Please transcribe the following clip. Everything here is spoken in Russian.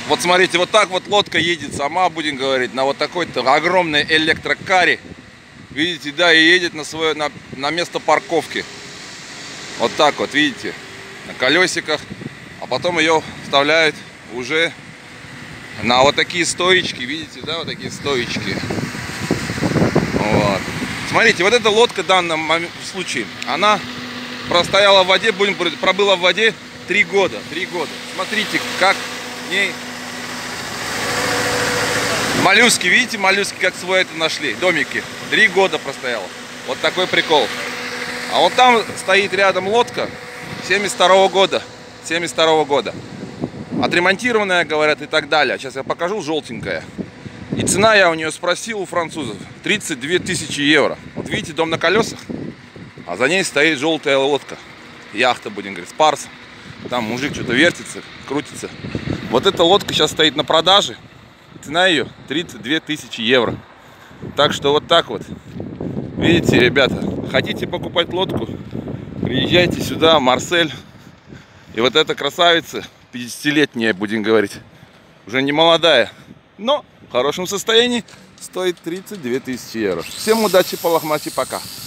Вот смотрите, вот так вот лодка едет сама, будем говорить, на вот такой-то огромной электрокаре. Видите, да, и едет на место парковки. Вот так вот, видите, на колесиках. А потом ее вставляют уже на вот такие стоечки, видите, да, вот такие стоечки. Вот. Смотрите, вот эта лодка в данном случае, она простояла в воде, пробыла в воде 3 года. 3 года. Смотрите, как в ней моллюски, видите, моллюски как свой это нашли, домики. 3 года простояла. Вот такой прикол. А вот там стоит рядом лодка 72 года. 72 года. Отремонтированная, говорят, и так далее. Сейчас я покажу, желтенькая. И цена, я у нее спросил, у французов, 32 тысячи евро. Вот видите, дом на колесах, а за ней стоит желтая лодка. Яхта, будем говорить, с парсом. Там мужик что-то вертится, крутится. Вот эта лодка сейчас стоит на продаже. Цена ее 32 тысячи евро. Так что вот так вот. Видите, ребята, хотите покупать лодку, приезжайте сюда, Марсель. И вот эта красавица, 50-летняя, будем говорить, уже не молодая, но в хорошем состоянии, стоит 32 тысячи евро. Всем удачи по Лохмате, пока.